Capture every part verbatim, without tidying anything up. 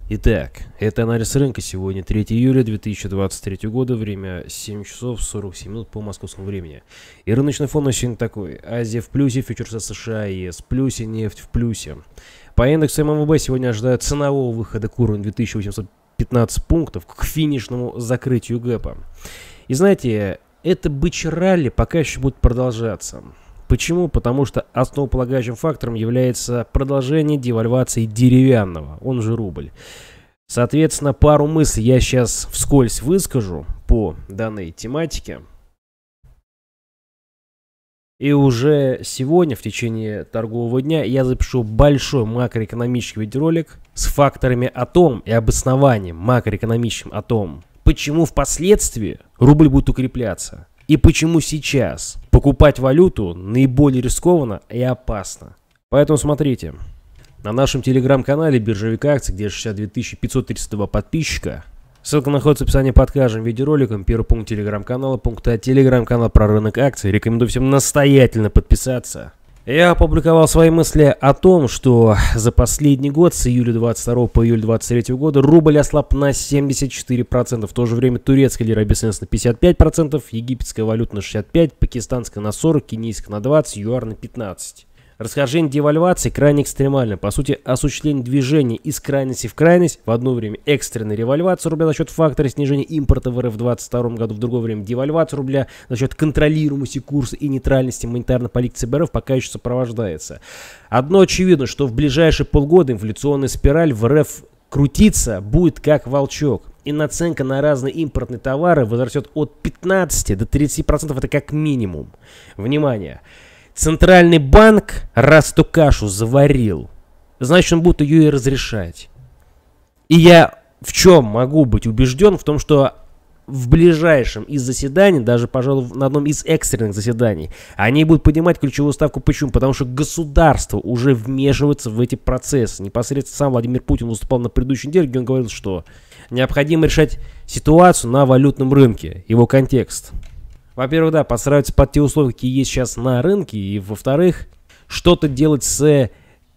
Итак, это анализ рынка. Сегодня третьего июля две тысячи двадцать третьего года, время семь часов сорок семь минут по московскому времени. И рыночный фон на сегодня такой. Азия в плюсе, фьючерсы США и ЕС в плюсе, нефть в плюсе. По индексу эм эм вэ бэ сегодня ожидают ценового выхода к уровню две тысячи восемьсот пятнадцать пунктов к финишному закрытию гэпа. И знаете, это бычье ралли пока еще будет продолжаться. Почему? Потому что основополагающим фактором является продолжение девальвации деревянного, он же рубль. Соответственно, пару мыслей я сейчас вскользь выскажу по данной тематике. И уже сегодня, в течение торгового дня, я запишу большой макроэкономический видеоролик с факторами о том и обоснованием макроэкономическим о том, почему впоследствии рубль будет укрепляться. И почему сейчас покупать валюту наиболее рискованно и опасно. Поэтому смотрите, на нашем телеграм-канале Биржевик Акций, где шестьдесят две тысячи пятьсот тридцать два подписчика. Ссылка находится в описании под каждым видеороликом. Первый пункт телеграм-канала, пункт А, телеграм-канал про рынок акций. Рекомендую всем настоятельно подписаться. Я опубликовал свои мысли о том, что за последний год, с июля двадцать второго по июль двадцать третьего года, рубль ослаб на семьдесят четыре процента. В то же время турецкая лира обесценилась на пятьдесят пять процентов, египетская валюта на шестьдесят пять процентов, пакистанская на сорок процентов, кенийская на двадцать процентов, юар на пятнадцать процентов. Расхождение девальвации крайне экстремально. По сути, осуществление движения из крайности в крайность. В одно время экстренная револьвация рубля за счет фактора снижения импорта в эр эф в две тысячи двадцать втором году. В другое время девальвация рубля за счет контролируемости курса и нейтральности монетарной политики цэ бэ эр эф пока еще сопровождается. Одно очевидно, что в ближайшие полгода инфляционная спираль в эр эф крутиться будет как волчок. И наценка на разные импортные товары возрастет от пятнадцати до тридцати процентов. Это как минимум. Внимание! Центральный банк, раз эту кашу заварил, значит, он будет ее и разрешать. И я в чем могу быть убежден? В том, что в ближайшем из заседаний, даже, пожалуй, на одном из экстренных заседаний, они будут поднимать ключевую ставку. Почему? Потому что государство уже вмешивается в эти процессы. Непосредственно сам Владимир Путин выступал на предыдущей неделе, где он говорил, что необходимо решать ситуацию на валютном рынке, его контекст. Во-первых, да, подстраиваться под те условия, какие есть сейчас на рынке. И, во-вторых, что-то делать с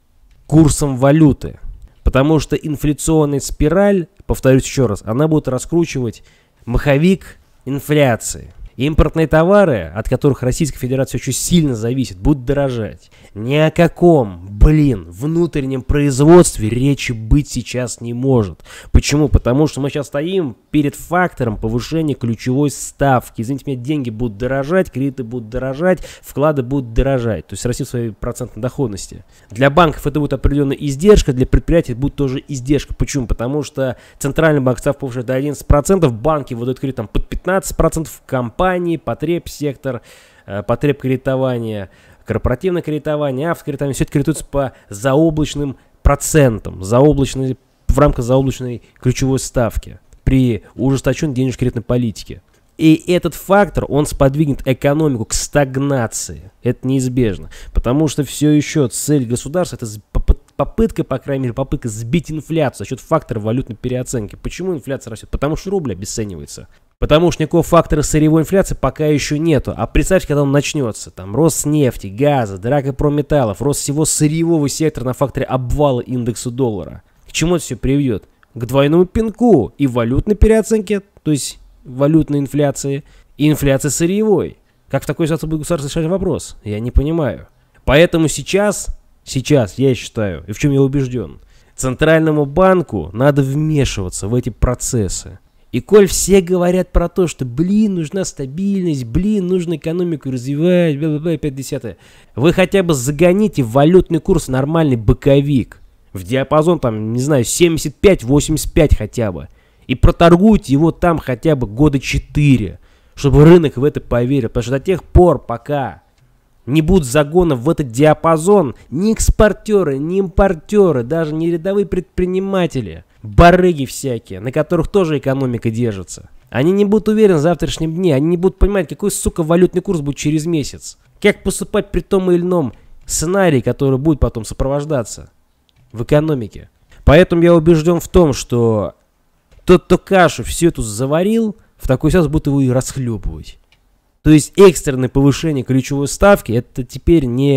курсом валюты. Потому что инфляционная спираль, повторюсь еще раз, она будет раскручивать маховик инфляции. Импортные товары, от которых Российская Федерация очень сильно зависит, будут дорожать. Ни о каком, блин, внутреннем производстве речи быть сейчас не может. Почему? Потому что мы сейчас стоим перед фактором повышения ключевой ставки. Извините меня, деньги будут дорожать, кредиты будут дорожать, вклады будут дорожать. То есть расти в своей процентной доходности. Для банков это будет определенная издержка, для предприятий это будет тоже издержка. Почему? Потому что Центральный банк ставку повышает до одиннадцати процентов, банки выдают кредит там под пятнадцать процентов, компании, потребсектор, потребкредитование, корпоративное кредитование, автокредитование, все это кредитуется по заоблачным процентам, заоблачной, в рамках заоблачной ключевой ставки при ужесточенной денежно-кредитной политике. И этот фактор, он сподвигнет экономику к стагнации. Это неизбежно. Потому что все еще цель государства, это попытка, по крайней мере, попытка сбить инфляцию за счет фактора валютной переоценки. Почему инфляция растет? Потому что рубль обесценивается. Потому что никакого фактора сырьевой инфляции пока еще нету. А представьте, когда он начнется. Там рост нефти, газа, драка прометаллов, рост всего сырьевого сектора на факторе обвала индекса доллара. К чему это все приведет? К двойному пинку и валютной переоценке, то есть валютной инфляции, и инфляции сырьевой. Как в такой ситуации будет государство решать вопрос? Я не понимаю. Поэтому сейчас, сейчас, я считаю, и в чем я убежден, Центральному банку надо вмешиваться в эти процессы. И коль все говорят про то, что, блин, нужна стабильность, блин, нужно экономику развивать, бла-бла-бла, пять десятых, вы хотя бы загоните валютный курс в нормальный боковик, в диапазон, там, не знаю, семьдесят пять восемьдесят пять хотя бы, и проторгуйте его там хотя бы года четыре, чтобы рынок в это поверил, потому что до тех пор, пока не будут загонов в этот диапазон, ни экспортеры, ни импортеры, даже не рядовые предприниматели, барыги всякие, на которых тоже экономика держится. Они не будут уверены в завтрашнем дне, они не будут понимать, какой, сука, валютный курс будет через месяц. Как поступать при том или ином сценарии, который будет потом сопровождаться в экономике. Поэтому я убежден в том, что тот, кто кашу всю эту заварил, в такой ситуации будет его и расхлебывать. То есть экстренное повышение ключевой ставки, это теперь не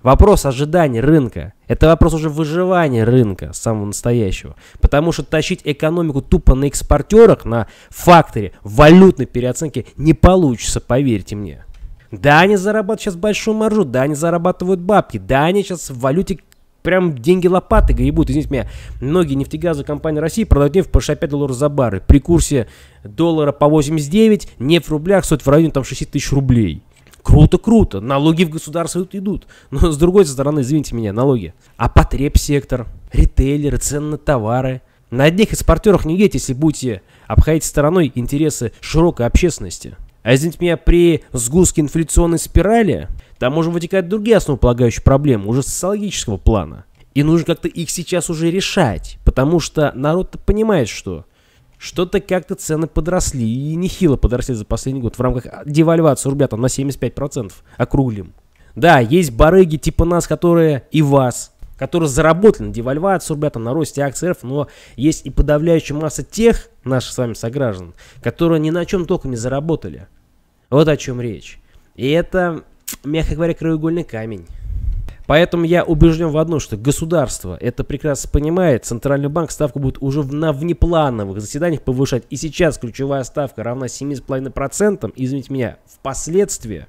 Вопрос ожиданий рынка. Это вопрос уже выживания рынка, самого настоящего. Потому что тащить экономику тупо на экспортерах, на факторе валютной переоценки не получится, поверьте мне. Да, они зарабатывают сейчас большую маржу, да, они зарабатывают бабки, да, они сейчас в валюте прям деньги лопаты гребут. Извините меня, многие нефтегазовые компании России продают нефть по шестьдесят пять долларов за баррель. При курсе доллара по восемьдесят девять, нефть в рублях стоит в районе там шестьдесят тысяч рублей. Круто, круто. Налоги в государство идут. Но с другой стороны, извините меня, налоги. А потребсектор, ритейлеры, цены на товары. На одних экспортерах не едете, если будете обходить стороной интересы широкой общественности. А извините меня, при сгустке инфляционной спирали, там уже вытекают другие основополагающие проблемы, уже социологического плана. И нужно как-то их сейчас уже решать. Потому что народ-то понимает, что... Что-то как-то цены подросли, и нехило подросли за последний год в рамках девальвации рубля там на семьдесят пять процентов, округлим. Да, есть барыги типа нас, которые и вас, которые заработали на девальвации рубля, там, на росте акций эр эф, но есть и подавляющая масса тех наших с вами сограждан, которые ни на чем толком не заработали. Вот о чем речь. И это, мягко говоря, краеугольный камень. Поэтому я убежден в одном, что государство это прекрасно понимает, Центральный банк ставку будет уже на внеплановых заседаниях повышать. И сейчас ключевая ставка равна семи целых пяти десятых процента. Извините меня, впоследствии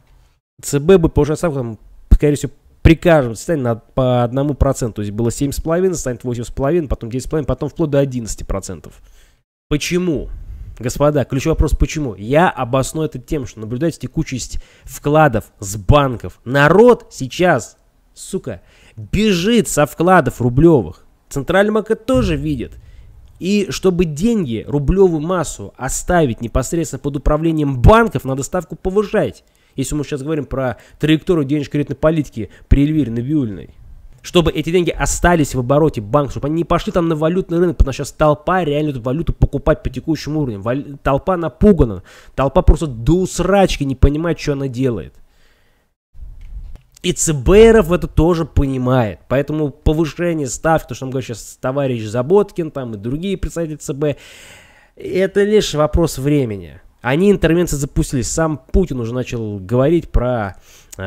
ЦБ будет повышать ставку, там, скорее всего, при каждом заседании на, по одному проценту. То есть было семь целых пять десятых, станет восемь целых пять десятых, потом десять целых пять десятых, потом вплоть до одиннадцати процентов. Почему? Господа, ключевой вопрос почему? Я обосную это тем, что наблюдается текучесть вкладов с банков. Народ сейчас... Сука, бежит со вкладов рублевых. Центральный банк это тоже видит. И чтобы деньги, рублевую массу оставить непосредственно под управлением банков, надо ставку повышать. Если мы сейчас говорим про траекторию денежно-кредитной политики при Эльвире Набиуллиной. Чтобы эти деньги остались в обороте банка, чтобы они не пошли там на валютный рынок, потому что сейчас толпа реально эту валюту покупать по текущему уровню. Валь... Толпа напугана. Толпа просто до усрачки не понимает, что она делает. И ЦБРов это тоже понимает. Поэтому повышение ставки, то, что нам говорит сейчас товарищ Заботкин там, и другие представители ЦБ, это лишь вопрос времени. Они интервенции запустили. Сам Путин уже начал говорить про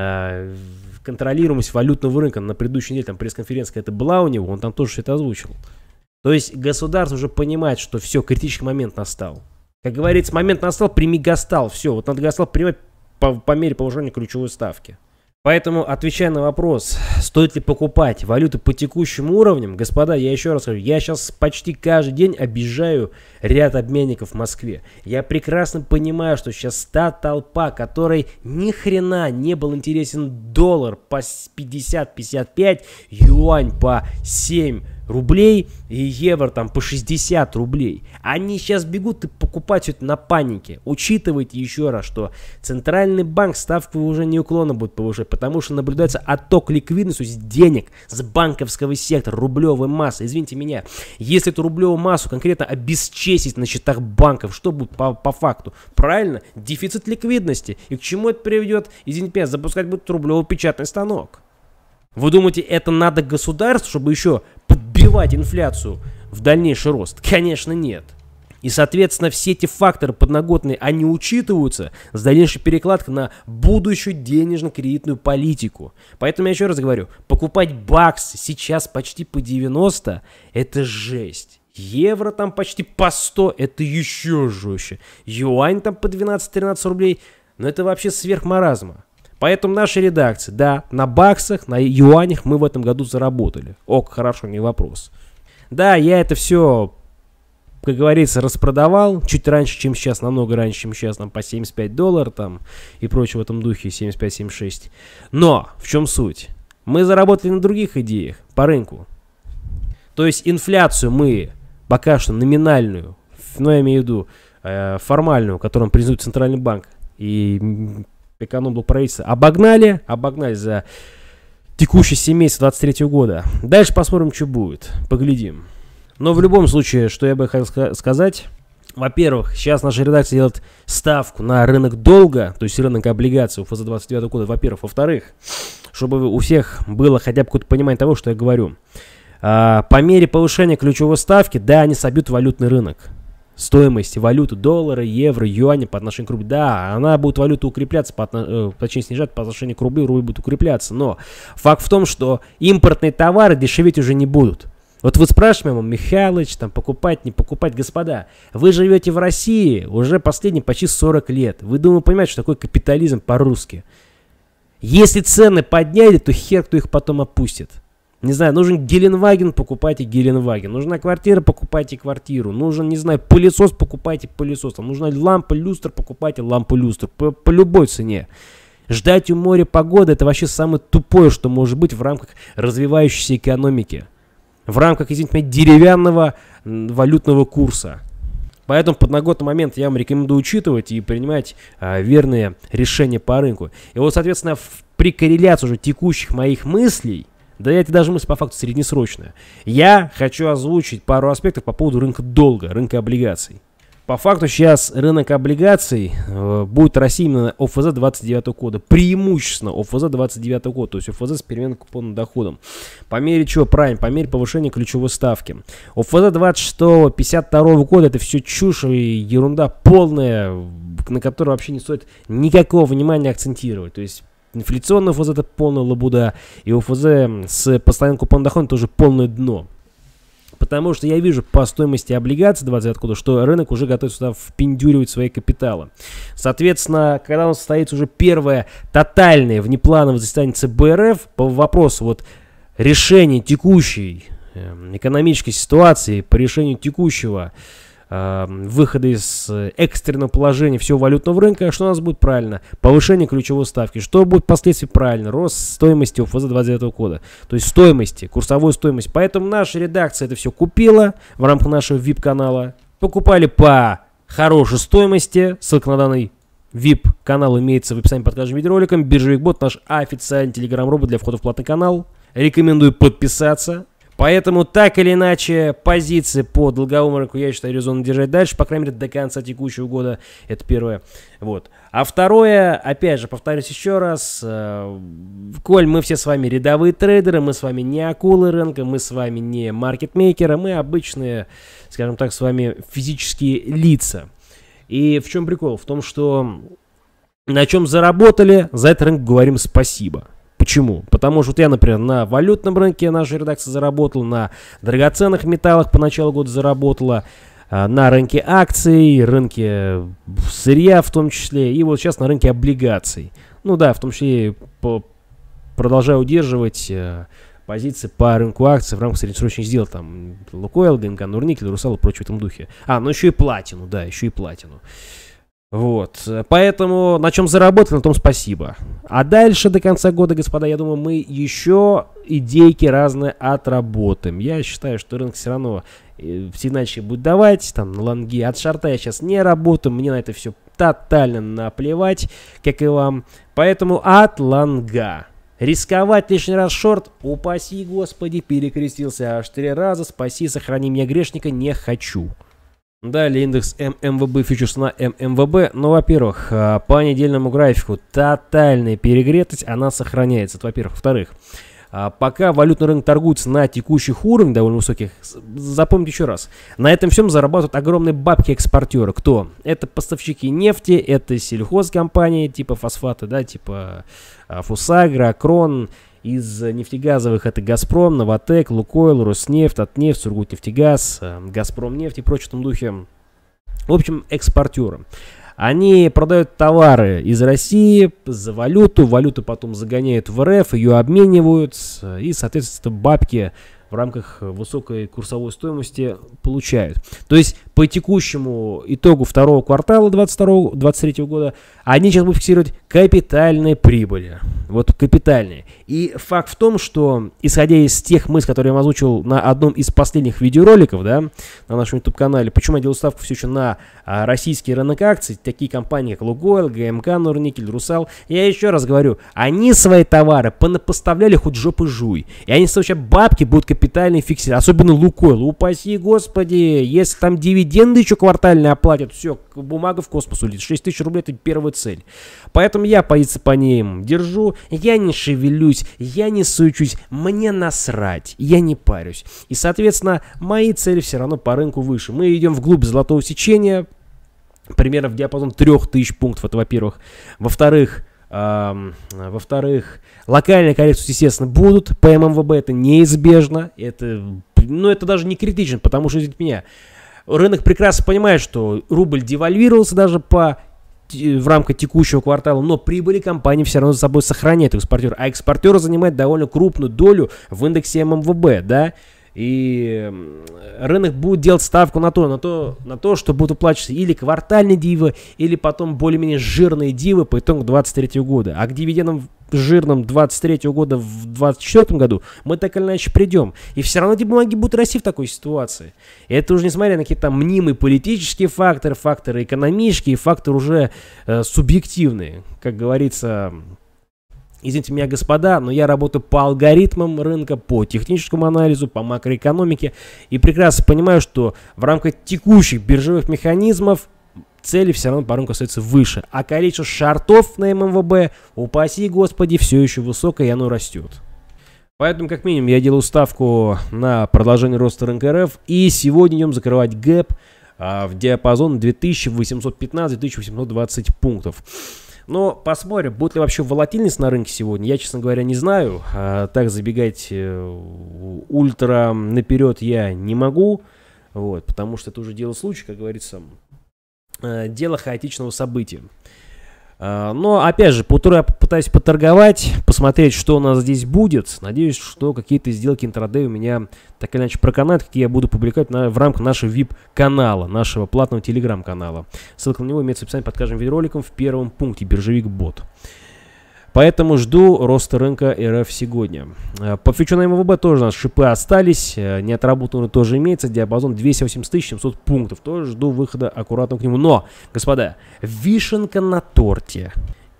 э, контролируемость валютного рынка. На предыдущей неделе там пресс-конференция какая-то была у него, он там тоже все это озвучил. То есть государство уже понимает, что все, критический момент настал. Как говорится, момент настал, прими гастал. Все, вот надо гастал принимать по, по мере повышения ключевой ставки. Поэтому, отвечая на вопрос, стоит ли покупать валюту по текущим уровням, господа, я еще раз говорю, я сейчас почти каждый день объезжаю ряд обменников в Москве. Я прекрасно понимаю, что сейчас та толпа, которой ни хрена не был интересен доллар по пятьдесят пятьдесят пять, юань по семь рублей и евро там по шестьдесят рублей. Они сейчас бегут и покупать все это на панике. Учитывайте еще раз, что Центральный банк ставку уже неуклонно будет повышать, потому что наблюдается отток ликвидности, то есть денег с банковского сектора, рублевой массы. Извините меня, если эту рублевую массу конкретно обесчестить на счетах банков, что будет по, по факту? Правильно, дефицит ликвидности. И к чему это приведет? Извините меня, запускать будет рублевый печатный станок. Вы думаете, это надо государству, чтобы еще подбивать инфляцию в дальнейший рост? Конечно, нет. И, соответственно, все эти факторы подноготные, они учитываются с дальнейшей перекладкой на будущую денежно-кредитную политику. Поэтому я еще раз говорю, покупать бакс сейчас почти по девяносто, это жесть. Евро там почти по сто, это еще жестче. Юань там по двенадцать-тринадцать рублей, но это вообще сверх маразма. Поэтому наша редакция, да, на баксах, на юанях мы в этом году заработали. Ок, хорошо, не вопрос. Да, я это все, как говорится, распродавал чуть раньше, чем сейчас, намного раньше, чем сейчас, там по семьдесят пять долларов там и прочее в этом духе, семьдесят пять семьдесят шесть. Но, в чем суть? Мы заработали на других идеях по рынку. То есть инфляцию мы пока что номинальную, ну я имею в виду э, формальную, которую признает Центральный банк и экономблок правительства, обогнали, обогнали за текущие семь месяцев двадцать третьего года. Дальше посмотрим, что будет, поглядим. Но в любом случае, что я бы хотел ска- сказать, во-первых, сейчас наша редакция делает ставку на рынок долга, то есть рынок облигаций у эф зэ двадцать девятого года, во-первых. Во-вторых, чтобы у всех было хотя бы какое-то понимание того, что я говорю. А, по мере повышения ключевой ставки, да, они собьют валютный рынок. стоимости валюты доллара, евро, юаня по отношению к рублю. Да, она будет валюта укрепляться, по отно... э, точнее снижаться по отношению к рублю, рубль будет укрепляться. Но факт в том, что импортные товары дешеветь уже не будут. Вот вы спрашиваете, Михалыч, там, покупать, не покупать. Господа, вы живете в России уже последние почти сорок лет. Вы, думаю, понимаете, что такое капитализм по-русски. Если цены подняли, то хер кто их потом опустит. Не знаю, нужен Геленваген, покупайте Геленваген. Нужна квартира, покупайте квартиру. Нужен, не знаю, пылесос, покупайте пылесос. Там нужна лампа, люстр, покупайте лампу, люстр. По, по любой цене. Ждать у моря погоды — это вообще самое тупое, что может быть в рамках развивающейся экономики. В рамках, извините меня, деревянного валютного курса. Поэтому в подноготный момент я вам рекомендую учитывать и принимать а, верные решения по рынку. И вот, соответственно, в, при корреляции уже текущих моих мыслей, да это даже мысль по факту среднесрочная, я хочу озвучить пару аспектов по поводу рынка долга, рынка облигаций. По факту сейчас рынок облигаций э, будет расти именно ОФЗ двадцать девятого года. Преимущественно ОФЗ двадцать девятого года, то есть ОФЗ с переменным купонным доходом. По мере чего? Правильно, по мере повышения ключевой ставки. ОФЗ двадцать шестого пятьдесят второго года — это все чушь и ерунда полная, на которую вообще не стоит никакого внимания акцентировать. То есть инфляционный ОФЗ — это полная лабуда, и ОФЗ с постоянным купонным доходом тоже полное дно. Потому что я вижу по стоимости облигаций двадцать девятого года, что рынок уже готов сюда впендюривать свои капиталы. Соответственно, когда у нас состоится уже первое тотальное внеплановое заседание ЦБ РФ по вопросу вот решения текущей э, экономической ситуации, по решению текущего э, выхода из экстренного положения всего валютного рынка, что у нас будет правильно? Повышение ключевой ставки. Что будет впоследствии правильно? Рост стоимости ОФЗ двадцать девятого года. То есть стоимости, курсовой стоимости. Поэтому наша редакция это все купила в рамках нашего ви ай пи-канала. Покупали по хорошей стоимости. Ссылка на данный ви ай пи-канал имеется в описании под каждым видеороликом. Биржевик Бот, наш официальный телеграм-робот для входа в платный канал. Рекомендую подписаться. Поэтому, так или иначе, позиции по долговому рынку я считаю резонно держать дальше, по крайней мере, до конца текущего года. Это первое. Вот. А второе, опять же, повторюсь еще раз, э, коль мы все с вами рядовые трейдеры, мы с вами не акулы рынка, мы с вами не маркетмейкеры, мы обычные, скажем так, с вами физические лица. И в чем прикол? В том, что на чем заработали, за этот рынок говорим спасибо. Почему? Потому что вот я, например, на валютном рынке наша редакция заработала, на драгоценных металлах по началу года заработала, на рынке акций, рынке сырья в том числе, и вот сейчас на рынке облигаций. Ну да, в том числе по, продолжаю удерживать позиции по рынку акций в рамках среднесрочных сделок, там, Лукойл, ГМК, Норникель, Русал и прочее в этом духе. А, ну еще и платину, да, еще и платину. Вот, поэтому на чем заработали, на том спасибо. А дальше до конца года, господа, я думаю, мы еще идейки разные отработаем. Я считаю, что рынок все равно все иначе будет давать, там, на лонги. От шорта я сейчас не работаю, мне на это все тотально наплевать, как и вам. Поэтому от лонга. Рисковать лишний раз шорт, упаси, господи, перекрестился аж три раза, спаси, сохрани меня, грешника, не хочу. Далее индекс эм эм вэ бэ, фьючерс на эм эм вэ бэ. Ну, во-первых, по недельному графику тотальная перегретость, она сохраняется. Это, во-первых. Во-вторых, пока валютный рынок торгуется на текущих уровнях, довольно высоких, запомните еще раз, на этом всем зарабатывают огромные бабки экспортеры. Кто? Это поставщики нефти, это сельхозкомпании типа фосфата, да, типа Фусагра, Акрон. Из нефтегазовых это Газпром, Новотек, Лукойл, Роснефть, Татнефть, Сургутнефтегаз, Газпромнефть и прочее в том духе. В общем, экспортеры. Они продают товары из России за валюту, валюту потом загоняют в эр эф, ее обменивают, и, соответственно, бабки в рамках высокой курсовой стоимости получают. То есть по текущему итогу второго квартала двадцать второго двадцать третьего года они сейчас будут фиксировать капитальные прибыли. Вот капитальные. И факт в том, что исходя из тех мыслей, которые я вам озвучил на одном из последних видеороликов, да, на нашем YouTube-канале, почему я делаю ставку все еще на а, российский рынок акций, такие компании, как Лукойл, ГМК, Норникель, Русал, я еще раз говорю, они свои товары понапоставляли хоть жопы жуй. И они сейчас бабки будут капитальные фиксировать, особенно Лукойл. Упаси, господи, если там дивиденды дивиденды еще квартальные оплатят, все, бумага в космос улетит. шесть тысяч рублей — это первая цель. Поэтому я позиции по ним держу, я не шевелюсь, я не сучусь, мне насрать, я не парюсь. И, соответственно, мои цели все равно по рынку выше. Мы идем вглубь золотого сечения, примерно в диапазон трех тысяч пунктов, это во-первых. Во-вторых, эм, во-вторых, локальные коррекции, естественно, будут по эм эм вэ бэ, это неизбежно, это, ну, это даже не критично, потому что, извините меня, рынок прекрасно понимает, что рубль девальвировался даже по, в рамках текущего квартала, но прибыли компании все равно за собой сохраняют экспортеры, а экспортеры занимают довольно крупную долю в индексе эм эм вэ бэ, да, и рынок будет делать ставку на то, на то, на то, что будут выплачиваться или квартальные дивы, или потом более-менее жирные дивы по итогу двадцать третьего года. А к дивидендам жирным двадцать третьего года в двадцать четвёртом году мы так или иначе придем. И все равно эти бумаги будут расти в такой ситуации. И это уже несмотря на какие-то там мнимые политические факторы, факторы экономические, факторы уже э, субъективные. Как говорится... Извините меня, господа, но я работаю по алгоритмам рынка, по техническому анализу, по макроэкономике и прекрасно понимаю, что в рамках текущих биржевых механизмов цели все равно по рынку остаются выше, а количество шортов на эм эм вэ бэ, упаси господи, все еще высокое и оно растет. Поэтому, как минимум, я делаю ставку на продолжение роста рынка эр эф и сегодня идем закрывать гэп а, в диапазон две тысячи восемьсот пятнадцать — две тысячи восемьсот двадцать пунктов. Но посмотрим, будет ли вообще волатильность на рынке сегодня, я, честно говоря, не знаю. А, так забегать э, ультра наперед я не могу, вот, потому что это уже дело случая, как говорится, э, дело хаотичного события. А, но, опять же, по утру я попытаюсь поторговать, посмотреть, что у нас здесь будет. Надеюсь, что какие-то сделки интрадей у меня так или иначе проканают, какие я буду публиковать на, в рамках нашего ви ай пи-канала, нашего платного телеграм-канала. Ссылка на него имеется в описании под каждым видеороликом в первом пункте, биржевик бот. Поэтому жду роста рынка эр эф сегодня. По фьючу на эм эм вэ бэ тоже у нас шипы остались, неотработанный тоже имеется, диапазон двести восемьдесят тысяч семьсот пунктов. Тоже жду выхода аккуратно к нему. Но, господа, вишенка на торте.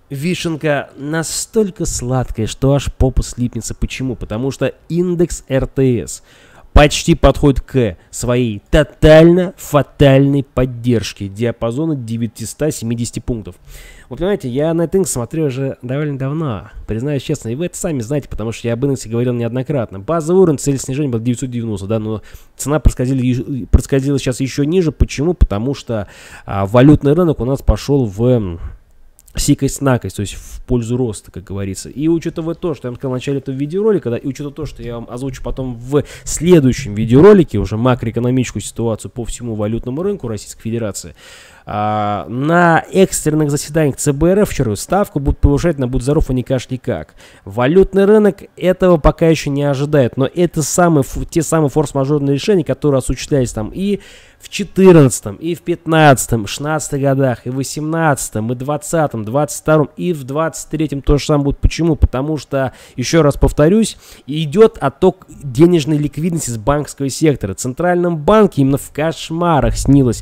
Вишенка настолько сладкая, что аж попа слипнется. Почему? Потому что индекс эр тэ эс почти подходит к своей тотально фатальной поддержке диапазона девятьсот семьдесят пунктов. Вы понимаете, я на этот индекс смотрю уже довольно давно, признаюсь честно, и вы это сами знаете, потому что я об индексе говорил неоднократно. Базовый уровень, цель снижения был девятьсот девяносто, да, но цена проскользила, проскользила сейчас еще ниже. Почему? Потому что а, валютный рынок у нас пошел в... сикость-накость, то есть в пользу роста, как говорится. И учитывая то, что я вам сказал в начале этого видеоролика, да, и учитывая то, что я вам озвучу потом в следующем видеоролике, уже макроэкономическую ситуацию по всему валютному рынку Российской Федерации, а, на экстренных заседаниях цэ бэ эр эф вчера ставку будут повышать на будь здоров, а не кашляй как. Валютный рынок этого пока еще не ожидает, но это самые, те самые форс-мажорные решения, которые осуществлялись там и в четырнадцатом, и в пятнадцатом, шестнадцатом годах, и в восемнадцатом, и двадцатом, двадцать втором, и в двадцать третьем то же самое будет. Почему? Потому что, еще раз повторюсь, идет отток денежной ликвидности с банковского сектора. Центральном банке именно в кошмарах снилось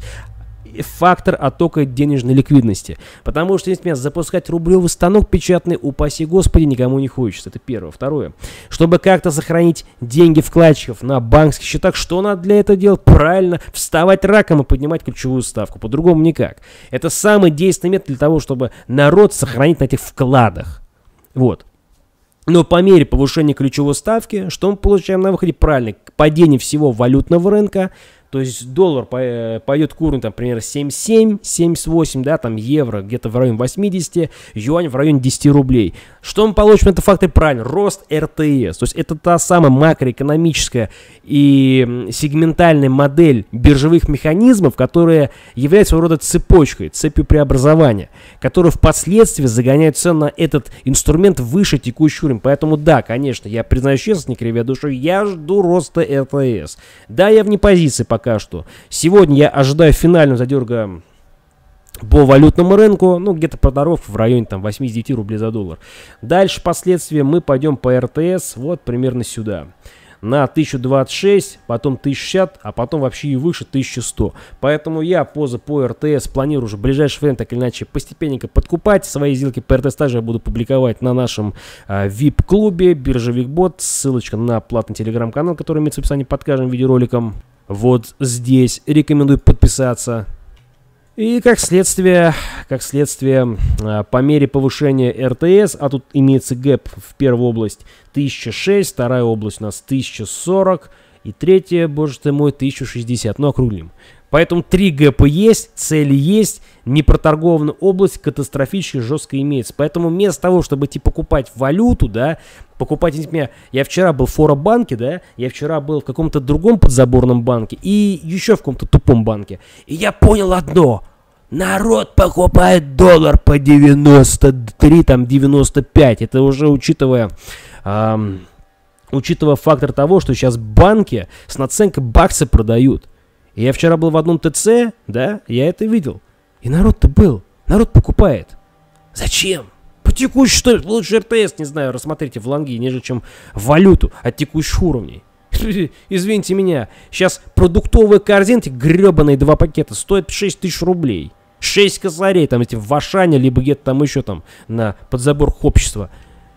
фактор оттока денежной ликвидности. Потому что, если меня запускать рублевый станок печатный, упаси господи, никому не хочется. Это первое. Второе. Чтобы как-то сохранить деньги вкладчиков на банковских счетах, что надо для этого делать? Правильно, вставать раком и поднимать ключевую ставку. По-другому никак. Это самый действенный метод для того, чтобы народ сохранить на этих вкладах. Вот. Но по мере повышения ключевой ставки, что мы получаем на выходе? Правильно, падение всего валютного рынка. То есть доллар пойдет к уровню, там, примерно семьдесят семь, семьдесят восемь, да, там евро где-то в районе восьмидесяти, юань в районе десяти рублей. Что мы получим? Это факты правильно. Рост эр тэ эс. То есть это та самая макроэкономическая и сегментальная модель биржевых механизмов, которая является своего рода цепочкой, цепью преобразования, которая впоследствии загоняет цену на этот инструмент выше текущего уровня. Поэтому да, конечно, я признаюсь честно, не кривя душой, я жду роста эр тэ эс. Да, я вне позиции пока что. Сегодня я ожидаю финального задерга по валютному рынку, ну, где-то продоров в районе там восьмидесяти девяти рублей за доллар. Дальше, последствия, мы пойдем по эр тэ эс, вот примерно сюда. на тысячу двадцать шесть, потом тысячу шестьдесят, а потом вообще и выше тысячу сто. Поэтому я позы по эр тэ эс планирую уже в ближайшее время так или иначе постепенненько подкупать. Свои сделки по эр тэ эс также я буду публиковать на нашем э, ви ай пи-клубе Биржевик Бот. Ссылочка на платный телеграм-канал, который имеется в описании под каждым видеороликом. Вот здесь рекомендую подписаться. И как следствие, как следствие, по мере повышения эр тэ эс, а тут имеется гэп в первую область тысяча шесть, вторая область у нас тысяча сорок, и третья, боже ты мой, тысяча шестьдесят, ну округлим. Поэтому три гэпа есть, цели есть, непроторгованная область катастрофически жестко имеется. Поэтому вместо того, чтобы идти покупать валюту, да, покупать, извините, я вчера был в Форобанке, да, я вчера был в каком-то другом подзаборном банке и еще в каком-то тупом банке. И я понял одно. Народ покупает доллар по девяносто три, там девяносто пять. Это уже учитывая... Эм, учитывая фактор того, что сейчас банки с наценкой баксы продают. И я вчера был в одном ТЦ, да, я это видел. И народ-то был, народ покупает. Зачем? По текущей, что лучше эр тэ эс, не знаю, рассмотрите в лонги, нежели чем валюту от текущих уровней. Извините меня, сейчас продуктовые корзинки, гребаные два пакета, стоят шесть тысяч рублей. шесть косарей, там эти в Ашане, либо где-то там еще там на подзаборах общества.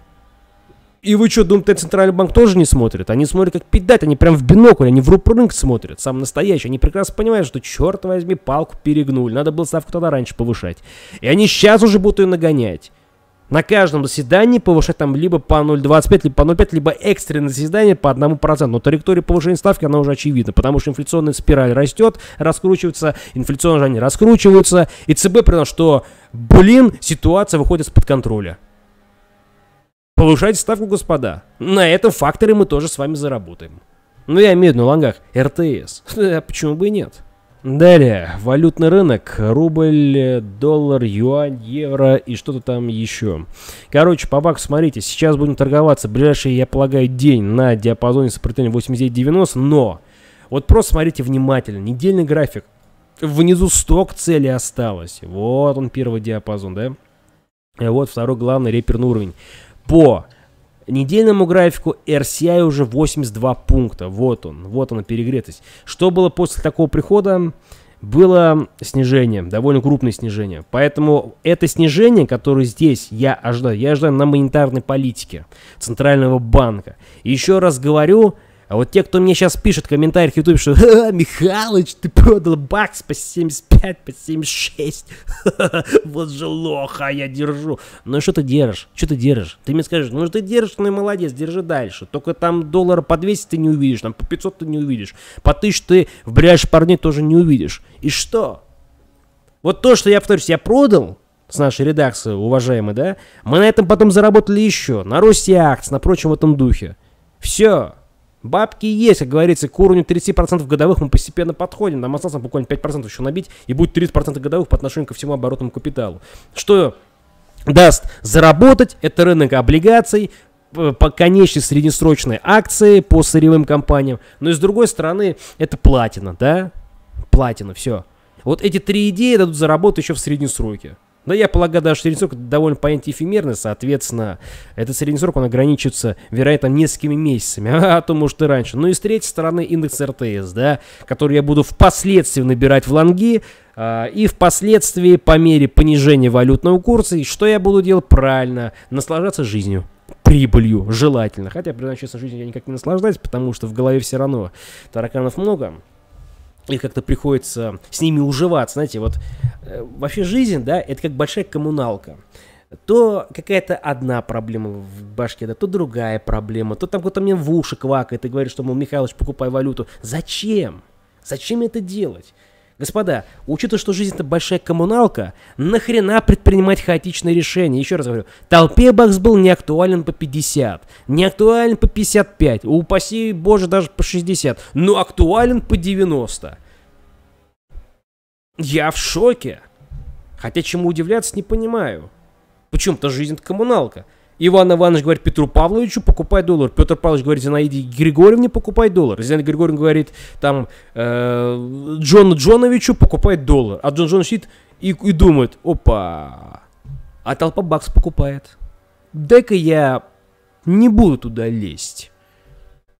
И вы что, думаете, Центральный банк тоже не смотрит? Они смотрят как пить дать, они прям в бинокль, они в рупрынг смотрят, сам настоящий. Они прекрасно понимают, что, черт возьми, палку перегнули, надо было ставку тогда раньше повышать. И они сейчас уже будут ее нагонять. На каждом заседании повышать там либо по ноль целых двадцать пять, либо по ноль целых пять, либо экстренное заседание по одному проценту. Но траектория повышения ставки, она уже очевидна, потому что инфляционная спираль растет, раскручивается, инфляционные же они раскручиваются, и ЦБ признал, что, блин, ситуация выходит из-под контроля. Повышайте ставку, господа. На этом факторе мы тоже с вами заработаем. Ну, я имею в виду на лонгах эр тэ эс. А почему бы и нет? Далее, валютный рынок. Рубль, доллар, юань, евро и что-то там еще. Короче, по баксу, смотрите, сейчас будем торговаться ближайший, я полагаю, день на диапазоне сопротивления восемьдесят девять девяносто, но вот просто смотрите внимательно. Недельный график. Внизу сток цели осталось. Вот он, первый диапазон, да? И вот второй главный реперный уровень. По недельному графику эр си ай уже восемьдесят два пункта. Вот он, вот она перегретость. Что было после такого прихода? Было снижение, довольно крупное снижение. Поэтому это снижение, которое здесь я ожидаю, я ожидаю на монетарной политике Центрального банка. И еще раз говорю, а вот те, кто мне сейчас пишет в комментариях в ютубе, что «Ха, Михалыч, ты продал бакс по семьдесят пять, по семьдесят шесть, вот же лох, а я держу». Ну что ты держишь? Что ты держишь? Ты мне скажешь, ну ты держишь, ну и молодец, держи дальше. Только там доллара по двести ты не увидишь, там по пятьсот ты не увидишь, по тысяче ты в ближайшие пару дней тоже не увидишь. И что? Вот то, что я, повторюсь, я продал с нашей редакцией, уважаемый, да, мы на этом потом заработали еще, на росте акций, на прочем в этом духе. Все. Бабки есть, как говорится, к уровню тридцати процентов годовых мы постепенно подходим. Нам осталось буквально пять процентов еще набить, и будет тридцать процентов годовых по отношению ко всему оборотному капиталу. Что даст заработать, это рынок облигаций, по конечной среднесрочной акции по сырьевым компаниям. Но и с другой стороны, это платина, да? Платина, все. Вот эти три идеи дадут заработать еще в среднем сроке. Да, я полагаю, даже средний срок довольно понятие эфемерное, соответственно, этот средний срок, он ограничивается, вероятно, несколькими месяцами, а то, может, и раньше. Ну и с третьей стороны индекс эр тэ эс, да, который я буду впоследствии набирать в лонги, а, и впоследствии по мере понижения валютного курса, и что я буду делать? Правильно, наслаждаться жизнью, прибылью, желательно. Хотя, признаюсь честно, жизнью я никак не наслаждаюсь, потому что в голове все равно тараканов много. И как-то приходится с ними уживаться, знаете, вот э, вообще жизнь, да, это как большая коммуналка. То какая-то одна проблема в башке, да, то другая проблема, то там кто-то мне в уши квакает и говорит, что, мол, Михалыч, покупай валюту. Зачем? Зачем это делать? Господа, учитывая, что жизнь это большая коммуналка, нахрена предпринимать хаотичные решения? Еще раз говорю, толпе бакс был не актуален по пятьдесят, не актуален по пятьдесят пять, упаси боже даже по шестьдесят, но актуален по девяносто. Я в шоке. Хотя чему удивляться, не понимаю. Почему-то жизнь это коммуналка. Иван Иванович говорит Петру Павловичу, покупай доллар. Петр Павлович говорит Зинаиде Григорьевне, покупай доллар. Зинаида Григорьевна говорит там э, Джону Джоновичу, покупай доллар. А Джон Джонович сидит и, и думает, опа, а толпа бакс покупает. Дай-ка я не буду туда лезть.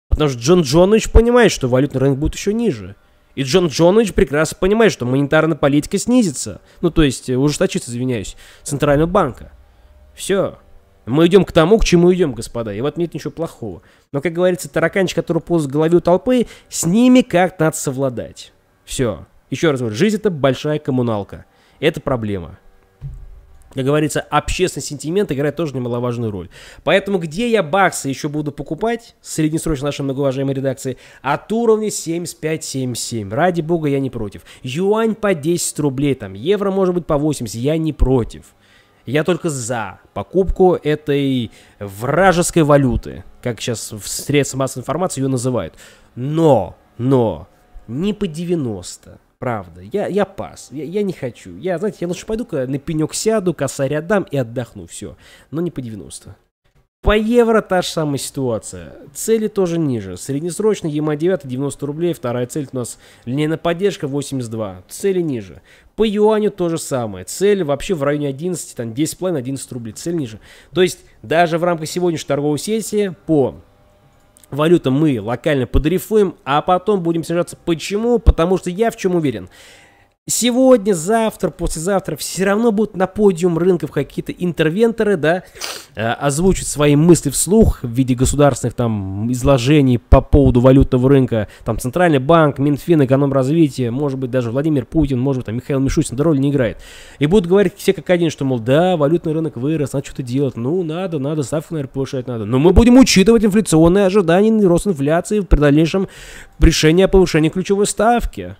Потому что Джон Джонович понимает, что валютный рынок будет еще ниже. И Джон Джонович прекрасно понимает, что монетарная политика снизится. Ну, то есть, ужесточится, извиняюсь, Центрального банка. Все. Мы идем к тому, к чему идем, господа. И в этом нет ничего плохого. Но, как говорится, тараканчик, который ползает в голове у толпы, с ними как-то надо совладать. Все. Еще раз говорю, жизнь — это большая коммуналка. Это проблема. Как говорится, общественный сентимент играет тоже немаловажную роль. Поэтому где я баксы еще буду покупать, среднесрочно нашей многоуважаемой редакции, от уровня семьдесят пять семьдесят семь. Ради бога, я не против. Юань по десять рублей, там, евро может быть по восемьдесят, я не против. Я только за покупку этой вражеской валюты, как сейчас в средствах массовой информации ее называют. Но, но, не по девяносто. Правда, я, я пас, я, я не хочу. Я, знаете, я лучше пойду-ка на пенек сяду, косарь отдам и отдохну, все. Но не по девяносто. По евро та же самая ситуация. Цели тоже ниже. Среднесрочно ЕМА девять девяносто рублей, вторая цель у нас линейная поддержка восемьдесят два. Цели ниже. По юаню то же самое. Цель вообще в районе одиннадцати, там десять с половиной одиннадцать рублей. Цель ниже. То есть даже в рамках сегодняшней торговой сессии по валютам мы локально подрифуем, а потом будем снижаться. Почему? Потому что я в чем уверен. Сегодня, завтра, послезавтра все равно будут на подиум рынков какие-то интервенторы, да, э, озвучить свои мысли вслух в виде государственных там изложений по поводу валютного рынка. Там Центральный банк, Минфин, Экономразвитие, может быть даже Владимир Путин, может быть там Михаил Мишустин, да, роли не играет. И будут говорить все как один, что, мол, да, валютный рынок вырос, надо что-то делать. Ну, надо, надо, ставку, наверное, повышать надо. Но мы будем учитывать инфляционные ожидания и рост инфляции при дальнейшем решении о повышении ключевой ставки.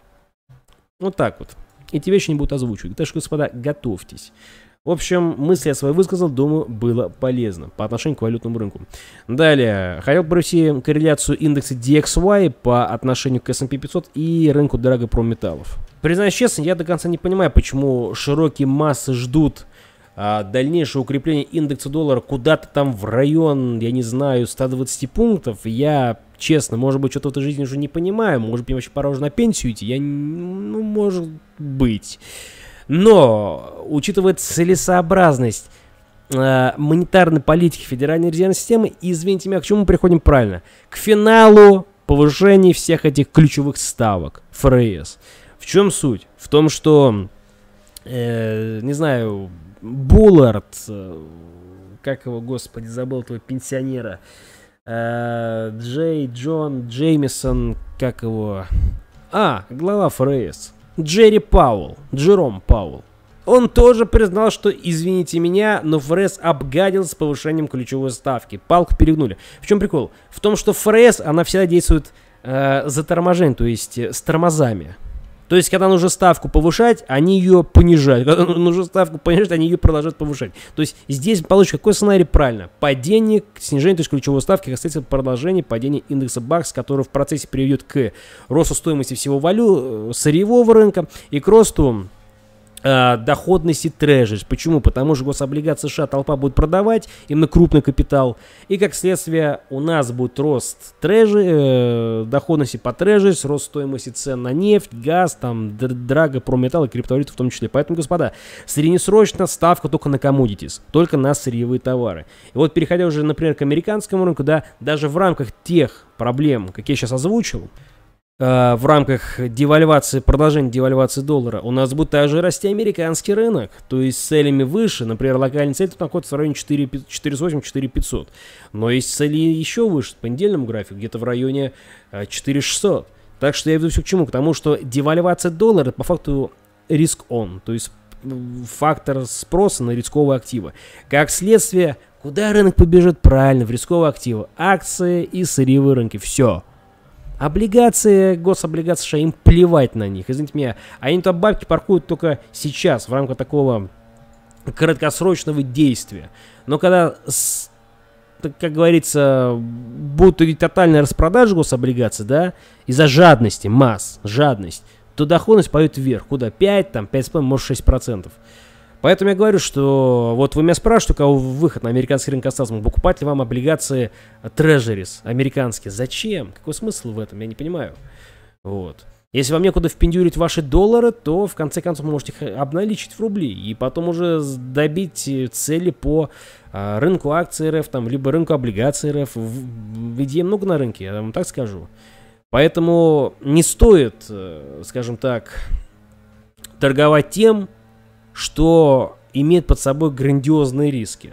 Вот так вот. Эти вещи не будут озвучивать. Так что, господа, готовьтесь. В общем, мысли я свои высказал, думаю, было полезно по отношению к валютному рынку. Далее, хотел провести корреляцию индекса ди экс уай по отношению к эс энд пи пятьсот и рынку дорогопромметаллов. Признаюсь честно, я до конца не понимаю, почему широкие массы ждут а, дальнейшего укрепления индекса доллара куда-то там в район, я не знаю, ста двадцати пунктов. Я, честно, может быть, что-то в этой жизни уже не понимаю, может быть, мне вообще пора уже на пенсию идти, я, ну, может быть. Но, учитывая целесообразность э, монетарной политики Федеральной резервной системы, извините меня, к чему мы приходим правильно? К финалу повышения всех этих ключевых ставок эф эр эс. В чем суть? В том, что, э, не знаю, Буллард, э, как его, господи, забыл этого пенсионера, э, Джей, Джон, Джеймисон, как его, а, глава эф эр эс. Джерри Пауэлл, Джером Пауэлл. Он тоже признал, что, извините меня, но эф эр эс обгадил с повышением ключевой ставки. Палку перегнули. В чем прикол? В том, что эф эр эс, она всегда действует э, за торможение, то есть э, с тормозами. То есть, когда нужно ставку повышать, они ее понижают. Когда нужно ставку понижать, они ее продолжают повышать. То есть, здесь получится какой сценарий правильно? Падение, снижение, то есть ключевой ставки, как следствие продолжение падения индекса бакс, который в процессе приведет к росту стоимости всего валют, сырьевого рынка и к росту э, доходности трежерис. Почему? Потому что гособлигации США толпа будет продавать, именно крупный капитал. И как следствие у нас будет рост трежи, э, доходности по трежерис, рост стоимости цен на нефть, газ, там, драга, прометалл и криптовалюты в том числе. Поэтому, господа, среднесрочно ставка только на commodities, только на сырьевые товары. И вот переходя уже, например, к американскому рынку, да, даже в рамках тех проблем, какие я сейчас озвучил, в рамках девальвации, продолжения девальвации доллара, у нас будет также расти американский рынок, то есть с целями выше, например, локальная цель тут находится в районе четыреста восемьдесят — четыре тысячи пятьсот, но есть цели еще выше, по недельному графику, где-то в районе четыре тысячи шестьсот. Так что я веду все к чему? К тому, что девальвация доллара это по факту риск-он, то есть фактор спроса на рисковые активы. Как следствие, куда рынок побежит? Правильно, в рисковые активы, акции и сырьевые рынки, все. Облигации, гособлигации США, им плевать на них, извините меня. Они туда бабки паркуют только сейчас, в рамках такого краткосрочного действия. Но когда, как говорится, будут идти тотальные распродажи гособлигаций, да, из-за жадности, масс, жадность, то доходность пойдет вверх. Куда? пять, там, пять с половиной, может шесть процентов. Поэтому я говорю, что вот вы меня спрашиваете, у кого выход на американский рынок остался, покупать ли вам облигации трежерис американские. Зачем? Какой смысл в этом? Я не понимаю. Вот. Если вам некуда впендюрить ваши доллары, то в конце концов вы можете их обналичить в рубли и потом уже добить цели по а, рынку акций РФ, там, либо рынку облигаций РФ. Идей много на рынке, я вам так скажу. Поэтому не стоит, скажем так, торговать тем, что имеет под собой грандиозные риски.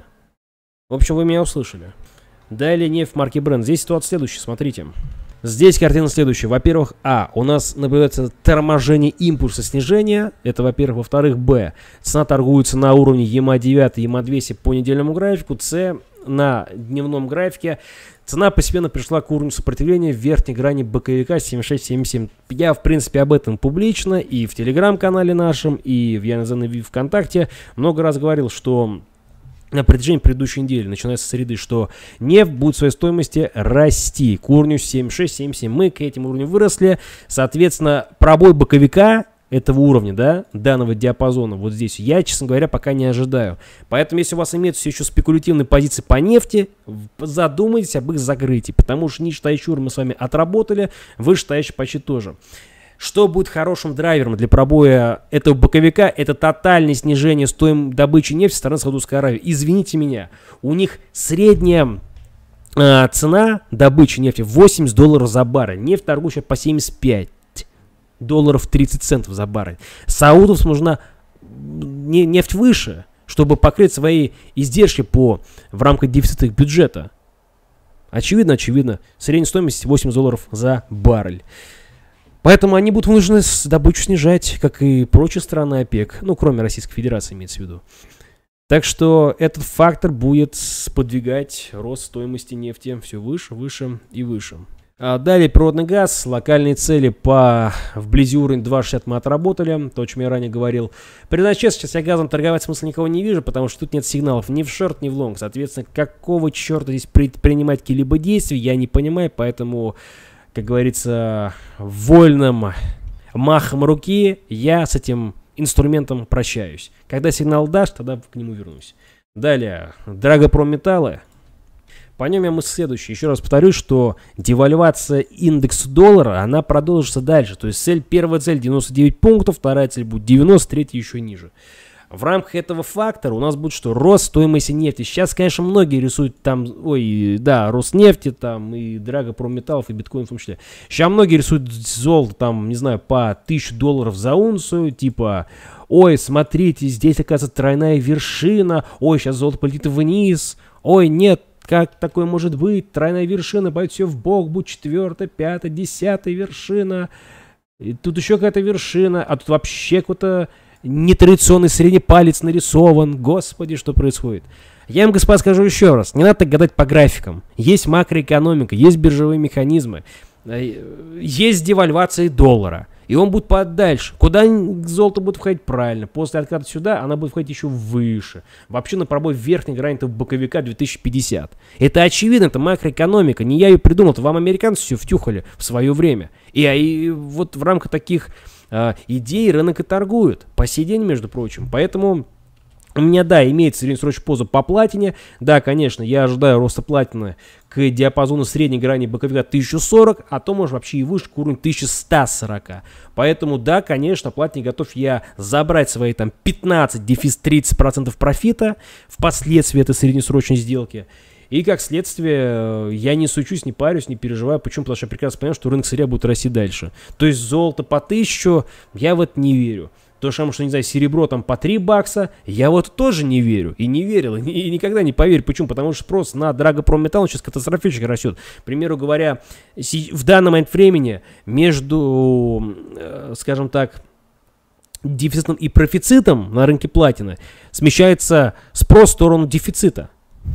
В общем, вы меня услышали. Далее нефть марки Brent. Здесь ситуация следующая, смотрите. Здесь картина следующая. Во-первых, а, у нас наблюдается торможение импульса снижения. Это, во-первых. Во-вторых, б, цена торгуется на уровне и эм а девять, и эм а двести по недельному графику. С, на дневном графике цена постепенно пришла к уровню сопротивления в верхней грани боковика семьдесят шесть семьдесят семь. Я, в принципе, об этом публично и в телеграм-канале нашем, и в Яндекс.Зен ВКонтакте много раз говорил, что на протяжении предыдущей недели, начиная с среды, что нефть будет в своей стоимости расти к уровню семьдесят шесть семьдесят семь. Мы к этим уровням выросли. Соответственно, пробой боковика этого уровня, да, данного диапазона, вот здесь, я, честно говоря, пока не ожидаю. Поэтому, если у вас имеются все еще спекулятивные позиции по нефти, задумайтесь об их закрытии, потому что ниже стоящий уровень мы с вами отработали, выше стоящий почти тоже. Что будет хорошим драйвером для пробоя этого боковика? Это тотальное снижение стоимости добычи нефти со стороны Саудовской Аравии. Извините меня, у них средняя э, цена добычи нефти восемьдесят долларов за баррель. Нефть торгует по семьдесят пять долларов тридцать центов за баррель. Саудовцам нужна не, нефть выше, чтобы покрыть свои издержки по, в рамках дефицита их бюджета. Очевидно, очевидно. Средняя стоимость восемьдесят долларов за баррель. Поэтому они будут вынуждены добычу снижать, как и прочие страны ОПЕК, ну, кроме Российской Федерации, имеется в виду. Так что этот фактор будет сподвигать рост стоимости нефти все выше, выше и выше. А далее природный газ, локальные цели по вблизи уровня два шестьдесят мы отработали, то, о чем я ранее говорил. Признаюсь честно, сейчас я газом торговать смысла никого не вижу, потому что тут нет сигналов ни в шорт, ни в лонг. Соответственно, какого черта здесь предпринимать какие-либо действия, я не понимаю, поэтому, как говорится, вольным махом руки я с этим инструментом прощаюсь. Когда сигнал дашь, тогда к нему вернусь. Далее, Драгопромметаллы. По нем я мысль следующая. Еще раз повторюсь, что девальвация индекса доллара, она продолжится дальше. То есть цель, первая цель девяносто девять пунктов, вторая цель будет девяносто, третья еще ниже. В рамках этого фактора у нас будет что? Рост стоимости нефти. Сейчас, конечно, многие рисуют там, ой, да, рост нефти там и Драгопромметаллов и биткоин в том числе. Сейчас многие рисуют золото там, не знаю, по тысяче долларов за унцию, типа, ой, смотрите, здесь оказывается тройная вершина, ой, сейчас золото полетит вниз, ой, нет. Как такое может быть? Тройная вершина, пойдет все в бок, будет четвертая, пятая, десятая вершина. И тут еще какая-то вершина, а тут вообще какой-то нетрадиционный средний палец нарисован. Господи, что происходит? Я им, господа, скажу еще раз. Не надо так гадать по графикам. Есть макроэкономика, есть биржевые механизмы, есть девальвация доллара. И он будет падать дальше. Куда золото будет входить? Правильно. После отката сюда она будет входить еще выше. Вообще на пробой верхней грани этого боковика две тысячи пятьдесят. Это очевидно, это макроэкономика. Не я ее придумал, это вам американцы все втюхали в свое время. И, и вот в рамках таких э, идей рынок и торгует. По сей день, между прочим. Поэтому у меня, да, имеется среднесрочная поза по платине. Да, конечно, я ожидаю роста платины к диапазону средней грани боковика тысяча сорок, а то, может, вообще и выше, к уровню тысяча сто сорок. Поэтому, да, конечно, платине готов я забрать свои там пятнадцать, дефис тридцать процентов профита впоследствии этой среднесрочной сделки. И, как следствие, я не сучусь, не парюсь, не переживаю. Почему? Потому что я прекрасно понимаю, что рынок сырья будет расти дальше. То есть золото по тысячу, я в это не верю. То же самое, что, не знаю, серебро там по три бакса, я вот тоже не верю. И не верил, и, и никогда не поверю. Почему? Потому что спрос на Драгопромметалл сейчас катастрофически растет. К примеру говоря, в данный момент времени между, э, скажем так, дефицитом и профицитом на рынке платины смещается спрос в сторону дефицита.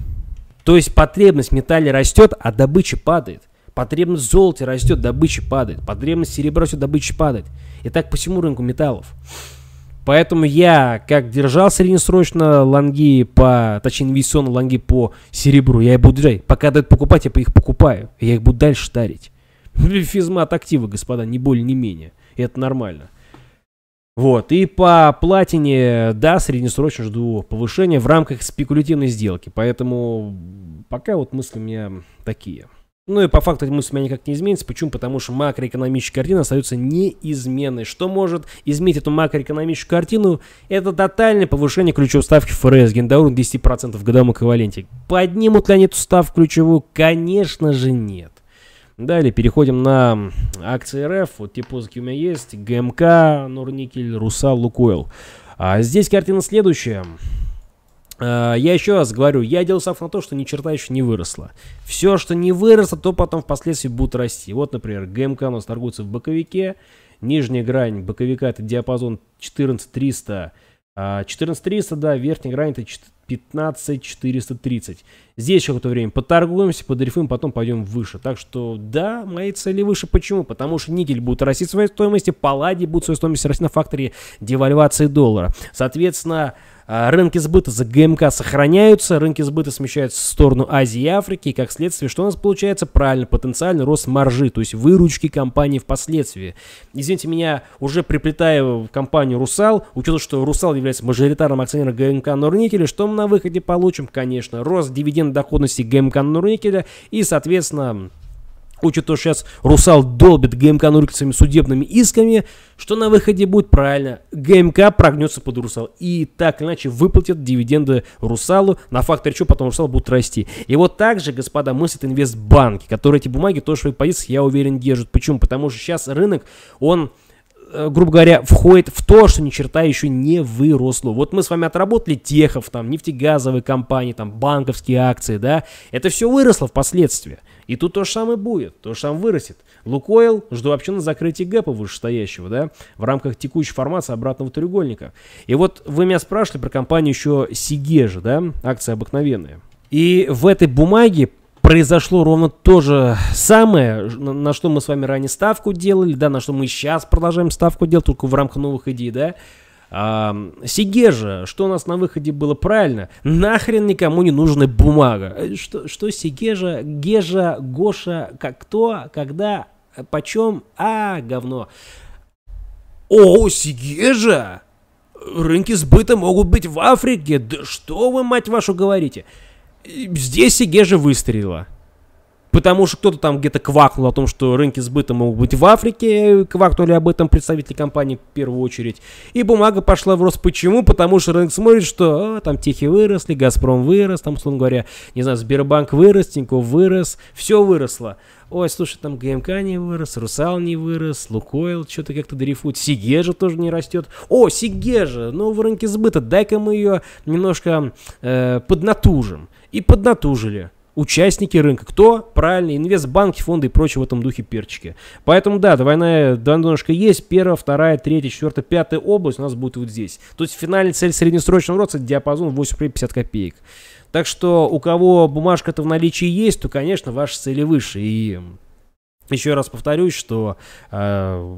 То есть потребность в металле растет, а добыча падает. Потребность в золоте растет, добыча падает. Потребность серебра растет, добыча падает. И так по всему рынку металлов. Поэтому я, как держал среднесрочно лонги по, точнее инвестиционные лонги по серебру, я их буду держать. Пока дают покупать, я по их покупаю. И я их буду дальше старить. Физмат активы, господа, не более, не менее. И это нормально. Вот, и по платине, да, среднесрочно жду повышения в рамках спекулятивной сделки. Поэтому пока вот мысли у меня такие. Ну и по факту мысль у меня никак не изменится. Почему? Потому что макроэкономическая картина остается неизменной. Что может изменить эту макроэкономическую картину? Это тотальное повышение ключевой ставки ФРС до уровня десять процентов в годовом эквиваленте. Поднимут ли они эту ставку ключевую? Конечно же нет. Далее переходим на акции РФ. Вот те позыки у меня есть. ГМК, Норникель, Русал, Лукойл. А здесь картина следующая. Я еще раз говорю, я делал ставку на то, что ни черта еще не выросло. Все, что не выросло, то потом впоследствии будет расти. Вот, например, ГМК у нас торгуется в боковике. Нижняя грань боковика — это диапазон четырнадцать триста. четырнадцать триста, да, верхняя грань — это пятнадцать четыреста тридцать. Здесь еще какое-то время поторгуемся, подрифуем, потом пойдем выше. Так что, да, мои цели выше. Почему? Потому что никель будет расти в своей стоимости, палладий будет в своей стоимости расти на факторе девальвации доллара. Соответственно, рынки сбыта за ГМК сохраняются, рынки сбыта смещаются в сторону Азии и Африки, и как следствие, что у нас получается? Правильно, потенциальный рост маржи, то есть выручки компании впоследствии. Извините меня, уже приплетая в компанию Русал, учитывая, что Русал является мажоритарным акционером ГМК Норникеля, что мы на выходе получим? Конечно, рост дивидендной доходности ГМК Норникеля и, соответственно, учитывая, что сейчас Русал долбит ГМК Норникель своими судебными исками, что на выходе будет? Правильно, ГМК прогнется под Русал и так или иначе выплатит дивиденды Русалу, на факторе что потом Русал будет расти. И вот так же, господа, мыслят инвестбанки, которые эти бумаги тоже свои позиции, я уверен, держат. Почему? Потому что сейчас рынок, он, грубо говоря, входит в то, что ни черта еще не выросло. Вот мы с вами отработали техов, там, нефтегазовые компании, там, банковские акции, да, это все выросло впоследствии. И тут то же самое будет, то же самое вырастет. Лукойл, жду вообще на закрытие гэпа вышестоящего, да, в рамках текущей формации обратного треугольника. И вот вы меня спрашивали про компанию еще Сигежа, да, акции обыкновенные. И в этой бумаге произошло ровно то же самое, на, на что мы с вами ранее ставку делали, да, на что мы сейчас продолжаем ставку делать, только в рамках новых идей, да. А, Сигежа, что у нас на выходе было правильно? Нахрен никому не нужна бумага. Что, что Сигежа, Гежа, Гоша, как кто, когда, почем? А, говно. О, Сигежа! Рынки сбыта могут быть в Африке. Да что вы, мать вашу, говорите? Здесь Сигежа выстрелила. Потому что кто-то там где-то квакнул о том, что рынки сбыта могут быть в Африке, квакнули об этом представители компании в первую очередь. И бумага пошла в рост. Почему? Потому что рынок смотрит, что а, там техи выросли, Газпром вырос, там, условно говоря, не знаю, Сбербанк вырос, Тинькофф вырос, все выросло. Ой, слушай, там ГМК не вырос, Русал не вырос, Лукойл что-то как-то дрейфует, Сигежа тоже не растет. О, Сигежа, ну в рынке сбыта, дай-ка мы ее немножко э, поднатужим. И поднатужили. Участники рынка. Кто? Правильно, инвестбанки, фонды и прочее в этом духе перчики. Поэтому да, двойная донышка есть. Первая, вторая, третья, четвертая, пятая область у нас будет вот здесь. То есть финальная цель среднесрочного роста — диапазон восемь рублей пятьдесят копеек. Так что у кого бумажка-то в наличии есть, то, конечно, ваши цели выше. И еще раз повторюсь, что э,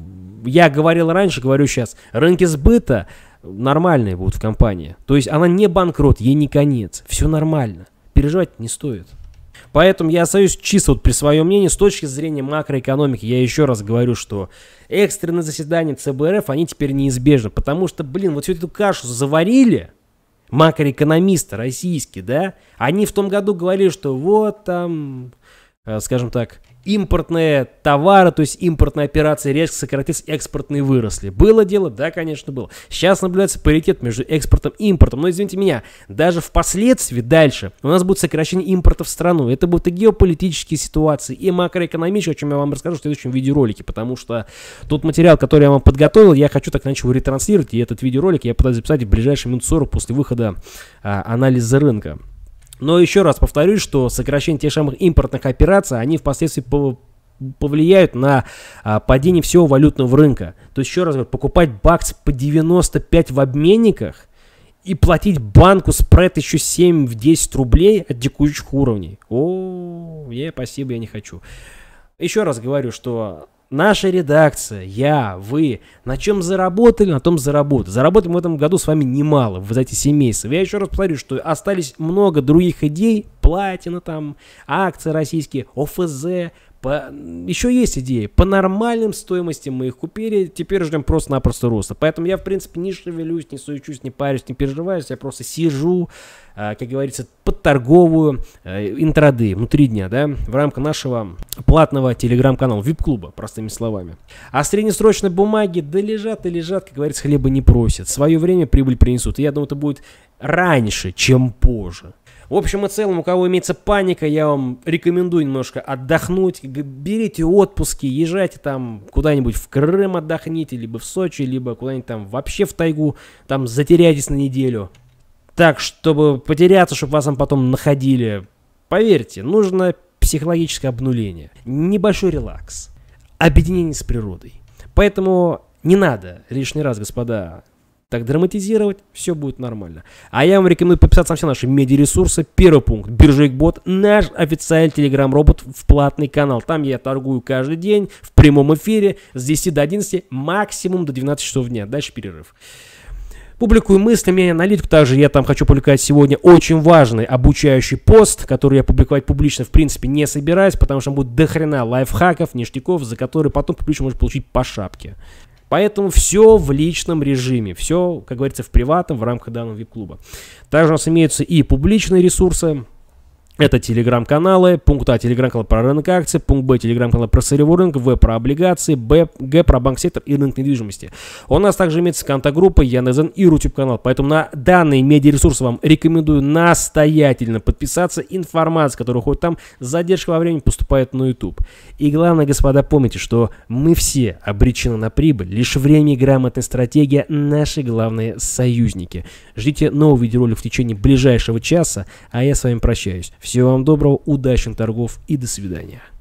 я говорил раньше, говорю сейчас, рынки сбыта нормальные будут в компании. То есть она не банкрот, ей не конец. Все нормально. Переживать не стоит. Поэтому я остаюсь чисто вот при своем мнении с точки зрения макроэкономики. Я еще раз говорю, что экстренные заседания ЦБ РФ, они теперь неизбежны. Потому что, блин, вот всю эту кашу заварили макроэкономисты российские, да? Они в том году говорили, что вот там, э, скажем так, импортные товары, то есть импортные операции резко сократились, экспортные выросли. Было дело? Да, конечно, было. Сейчас наблюдается паритет между экспортом и импортом. Но, извините меня, даже впоследствии дальше у нас будет сокращение импорта в страну. Это будут и геополитические ситуации, и макроэкономические, о чем я вам расскажу в следующем видеоролике, потому что тот материал, который я вам подготовил, я хочу так иначе его ретранслировать, и этот видеоролик я пытаюсь записать в ближайшие минут сорок после выхода а, анализа рынка. Но еще раз повторюсь, что сокращение тех самых импортных операций, они впоследствии повлияют на а, падение всего валютного рынка. То есть, еще раз говорю, покупать бакс по девяносто пять в обменниках и платить банку спред еще семь-десять рублей от текущих уровней. О, не, спасибо, я не хочу. Еще раз говорю, что наша редакция, я, вы, на чем заработали, на том заработали. Заработали мы в этом году с вами немало за эти семь месяцев. Я еще раз повторю, что остались много других идей, платина там, акции российские, ОФЗ, По... Еще есть идеи. По нормальным стоимостям мы их купили, теперь ждем просто-напросто роста. Поэтому я, в принципе, не шевелюсь, не суечусь, не парюсь, не переживаю. Я просто сижу, э, как говорится, подторговываю э, интрады внутри дня, да, в рамках нашего платного телеграм-канала, вип-клуба, простыми словами. А среднесрочные бумаги, да лежат и лежат, как говорится, хлеба не просят. В свое время прибыль принесут. И я думаю, это будет раньше, чем позже. В общем и целом, у кого имеется паника, я вам рекомендую немножко отдохнуть. Берите отпуски, езжайте там куда-нибудь в Крым отдохните, либо в Сочи, либо куда-нибудь там вообще в тайгу, там затеряйтесь на неделю. Так, чтобы потеряться, чтобы вас там потом находили. Поверьте, нужно психологическое обнуление, небольшой релакс, объединение с природой. Поэтому не надо лишний раз, господа, так драматизировать, все будет нормально. А я вам рекомендую подписаться на все наши медиаресурсы. Первый пункт. Биржейкбот, наш официальный телеграм-робот в платный канал. Там я торгую каждый день в прямом эфире с десяти до одиннадцати, максимум до двенадцати часов дня. Дальше перерыв. Публикую мысли, мнение, аналитику. Также я там хочу публиковать сегодня очень важный обучающий пост, который я публиковать публично в принципе не собираюсь, потому что там будет дохрена лайфхаков, ништяков, за которые потом публично можно получить по шапке. Поэтому все в личном режиме, все, как говорится, в приватном, в рамках данного вип-клуба. Также у нас имеются и публичные ресурсы. Это телеграм-каналы. Пункт А, телеграм-канал про рынок акций. Пункт Б, телеграм-канал про сырьевой рынок. В, про облигации. Б, Г, про банк-сектор и рынок недвижимости. У нас также имеется контакт-группа, Яндекс.Зен и Рутюб-канал. Поэтому на данные медиаресурсы вам рекомендую настоятельно подписаться. Информация, которая уходит там, задержка во времени поступает на YouTube. И главное, господа, помните, что мы все обречены на прибыль. Лишь время и грамотная стратегия – наши главные союзники. Ждите новый видеоролик в течение ближайшего часа, а я с вами прощаюсь. Всего вам доброго, удачных торгов и до свидания.